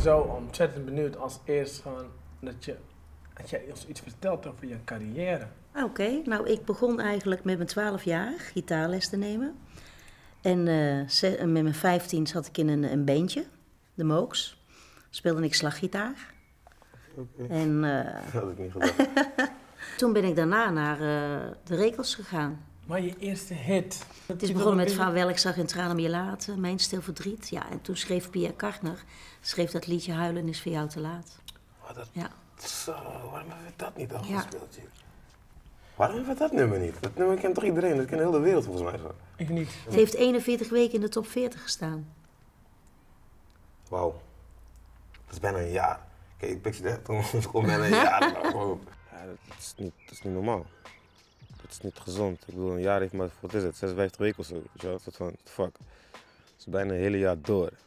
zo ontzettend benieuwd als eerst gewoon dat jij ons iets vertelt over je carrière. Oké, nou ik begon eigenlijk met mijn 12 jaar gitaarles te nemen. En met mijn 15 zat ik in een bandje, de Mooks. Speelde ik slaggitaar. Okay. En dat had ik niet gedacht. toen ben ik daarna naar de Rekels gegaan. Maar je eerste hit? Het is begonnen met Vaarwel, ik zag in tranen om je laten, Mijn stil verdriet. Ja, en toen schreef Pierre Kartner, dat liedje Huilen is voor jou te laat. Oh, Ja. Zo, waarom hebben we dat niet al Ja. gespeeld, joh? Waarom hebben we dat nummer niet? Dat nummer kent toch iedereen? Dat kent de hele wereld volgens mij zo. Ik niet. Het heeft 41 weken in de top 40 gestaan. Wauw. Dat is bijna een jaar. Kijk, ik pik het gewoon bijna een jaar. Ja, dat is niet normaal. Dat is niet gezond. Ik bedoel, een jaar heeft maar, wat is het, 56 weken of zo. Weet je wel? Dat van, fuck. Dat is bijna een hele jaar door.